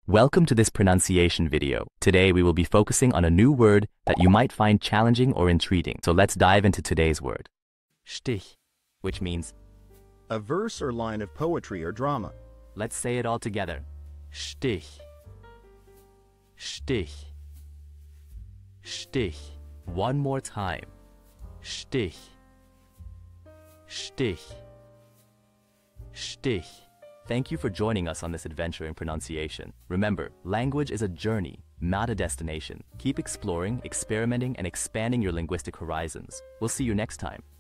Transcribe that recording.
Welcome to this pronunciation video. Today we will be focusing on a new word that you might find challenging or intriguing. So let's dive into today's word. Stich, which means, A verse or line of poetry or drama. let's say it all together. Stich. Stich. Stich. One more time. Stich. Stich. Stich. Thank you for joining us on this adventure in pronunciation. Remember, language is a journey, not a destination. Keep exploring, experimenting, and expanding your linguistic horizons. We'll see you next time.